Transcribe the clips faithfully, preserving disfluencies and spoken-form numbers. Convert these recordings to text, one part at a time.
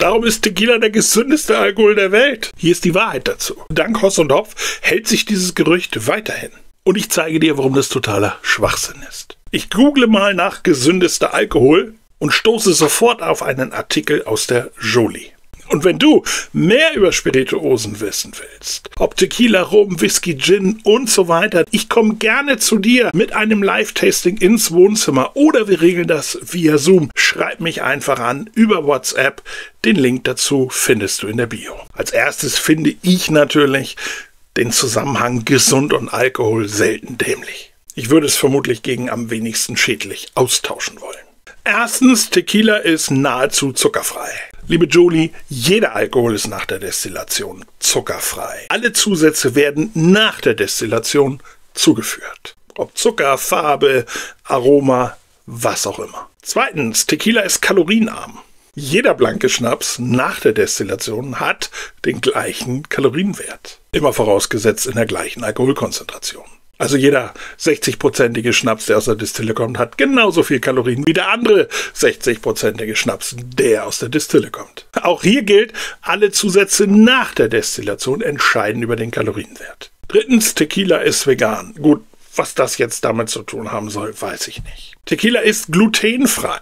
Darum ist Tequila der gesündeste Alkohol der Welt. Hier ist die Wahrheit dazu. Dank Hoss und Hopf hält sich dieses Gerücht weiterhin. Und ich zeige dir, warum das totaler Schwachsinn ist. Ich google mal nach gesündester Alkohol und stoße sofort auf einen Artikel aus der Jolie. Und wenn du mehr über Spirituosen wissen willst, ob Tequila, Rum, Whisky, Gin und so weiter, ich komme gerne zu dir mit einem Live-Tasting ins Wohnzimmer oder wir regeln das via Zoom. Schreib mich einfach an über WhatsApp. Den Link dazu findest du in der Bio. Als erstes finde ich natürlich den Zusammenhang Gesund und Alkohol selten dämlich. Ich würde es vermutlich gegen am wenigsten schädlich austauschen wollen. Erstens, Tequila ist nahezu zuckerfrei. Liebe Jolie, jeder Alkohol ist nach der Destillation zuckerfrei. Alle Zusätze werden nach der Destillation zugeführt. Ob Zucker, Farbe, Aroma, was auch immer. Zweitens, Tequila ist kalorienarm. Jeder blanke Schnaps nach der Destillation hat den gleichen Kalorienwert. Immer vorausgesetzt in der gleichen Alkoholkonzentration. Also jeder sechzig-prozentige Schnaps, der aus der Destille kommt, hat genauso viel Kalorien wie der andere sechzig-prozentige Schnaps, der aus der Destille kommt. Auch hier gilt, alle Zusätze nach der Destillation entscheiden über den Kalorienwert. Drittens, Tequila ist vegan. Gut, was das jetzt damit zu tun haben soll, weiß ich nicht. Tequila ist glutenfrei.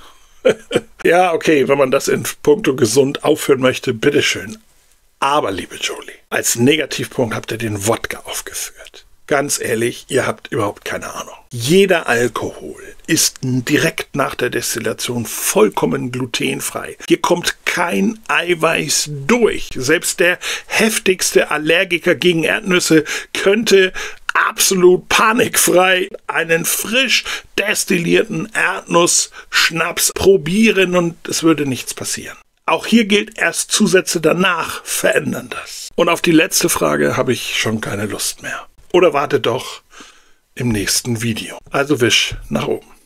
Ja, okay, wenn man das in puncto gesund aufhören möchte, bitteschön. Aber, liebe Jolie, als Negativpunkt habt ihr den Wodka aufgeführt. Ganz ehrlich, ihr habt überhaupt keine Ahnung. Jeder Alkohol ist direkt nach der Destillation vollkommen glutenfrei. Hier kommt kein Eiweiß durch. Selbst der heftigste Allergiker gegen Erdnüsse könnte absolut panikfrei einen frisch destillierten Erdnussschnaps probieren und es würde nichts passieren. Auch hier gilt, erst Zusätze danach verändern das. Und auf die letzte Frage habe ich schon keine Lust mehr. Oder warte doch im nächsten Video. Also wisch nach oben.